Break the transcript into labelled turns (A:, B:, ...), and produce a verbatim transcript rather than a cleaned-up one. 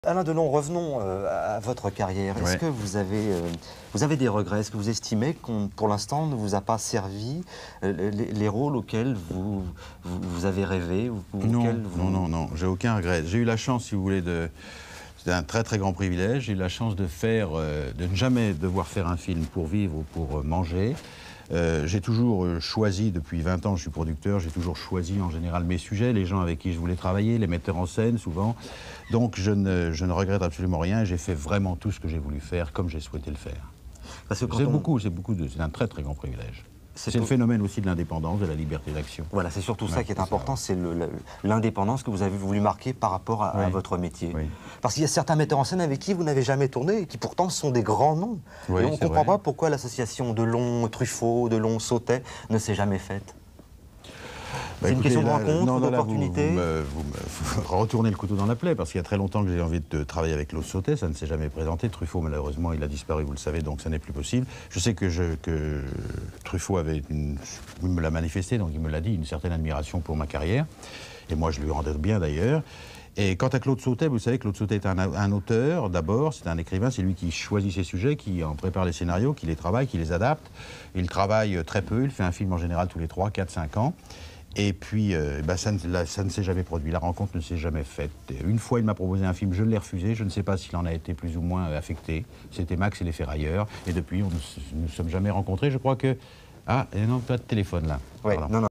A: Alain Delon, revenons euh, à votre carrière. Est-ce
B: ouais.
A: que vous avez, euh, vous avez des regrets? Est-ce que vous estimez qu'on, pour l'instant, ne vous a pas servi euh, les, les rôles auxquels vous, vous, vous avez rêvé ou, ou
B: Non,
A: auxquels vous...
B: non, non, non, j'ai aucun regret. J'ai eu la chance, si vous voulez, de... C'était un très très grand privilège. J'ai eu la chance de faire, euh, de ne jamais devoir faire un film pour vivre ou pour euh, manger. Euh, j'ai toujours euh, choisi, depuis vingt ans je suis producteur, j'ai toujours choisi en général mes sujets, les gens avec qui je voulais travailler, les metteurs en scène souvent. Donc je ne, je ne regrette absolument rien, j'ai fait vraiment tout ce que j'ai voulu faire comme j'ai souhaité le faire.
A: C'est
B: on... beaucoup, c'est
A: beaucoup
B: de... c'est un très très grand privilège. C'est
A: tout...
B: le phénomène aussi de l'indépendance, de la liberté d'action.
A: Voilà, c'est surtout ouais, ça qui est, est important, c'est
B: ouais.
A: l'indépendance que vous avez voulu marquer par rapport à, oui. à votre métier. Oui. Parce qu'il y a certains metteurs en scène avec qui vous n'avez jamais tourné et qui pourtant sont des grands noms. Oui, et on ne comprend vrai. pas pourquoi l'association Delon, Truffaut, Delon, Sautet ne s'est jamais faite.
B: Bah,
A: c'est une question de rencontre,
B: d'opportunité. Vous, vous, vous, vous, vous retournez le couteau dans la plaie, parce qu'il y a très longtemps que j'ai envie de travailler avec Claude Sautet, ça ne s'est jamais présenté. Truffaut, malheureusement, il a disparu, vous le savez, donc ça n'est plus possible. Je sais que, je, que Truffaut avait, une, il me l'a manifesté, donc il me l'a dit, une certaine admiration pour ma carrière, et moi je lui rendais bien d'ailleurs. Et quant à Claude Sautet, vous savez, Claude Sautet est un, un auteur, d'abord, c'est un écrivain, c'est lui qui choisit ses sujets, qui en prépare les scénarios, qui les travaille, qui les adapte. Il travaille très peu, il fait un film en général tous les trois, quatre, cinq ans. Et puis, euh, bah, ça, ne, la, ça ne s'est jamais produit, la rencontre ne s'est jamais faite. Une fois, il m'a proposé un film, je l'ai refusé, je ne sais pas s'il en a été plus ou moins affecté. C'était Max et les Ferrailleurs, et depuis, on ne nous sommes jamais rencontrés. Je crois que... Ah, et non, pas de téléphone, là.
A: Ouais, non, non.